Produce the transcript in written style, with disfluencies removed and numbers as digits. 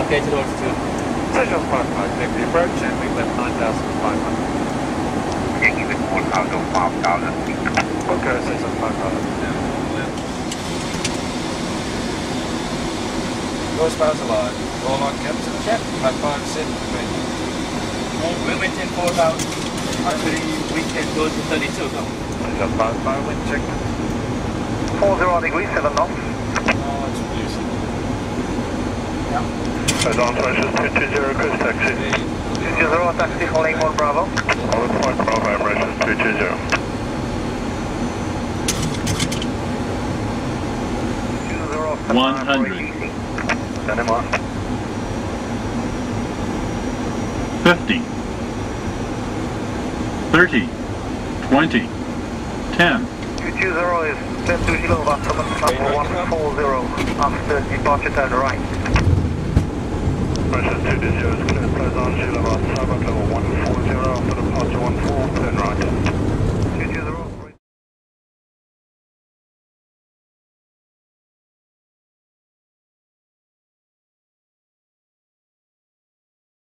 updated altitude. Seychelles 55, make the approach and we left 9,500. Yankee with 1,000, 5,000. Okay, Seychelles 55. Horsepowers alive. All on Captain. Check. High 5, sit, remain. We'll maintain 4,000. Actually, we can go to 32 now. Seychelles 55, wind check. 40 degrees, 7 knots. Oh, it's reducing. So down Mauritius 220, cruise taxi. 220, taxi for lane 1 Bravo. All point Bravo, Mauritius 220. 100. Send him on. 50. 30. 20. 10. 220 is 10 kilowatts, number 140 after departure turn right. Mauritius 220 is clear, close on kilowatts, level 140 after departure 14, turn right.